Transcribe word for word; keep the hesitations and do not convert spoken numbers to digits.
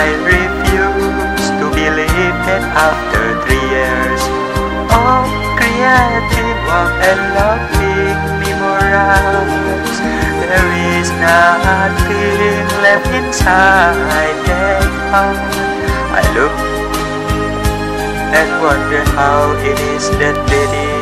I refuse to believe that after three years of creating warm and loving memorials, there is nothing left inside that heart. I look and wonder how it is that they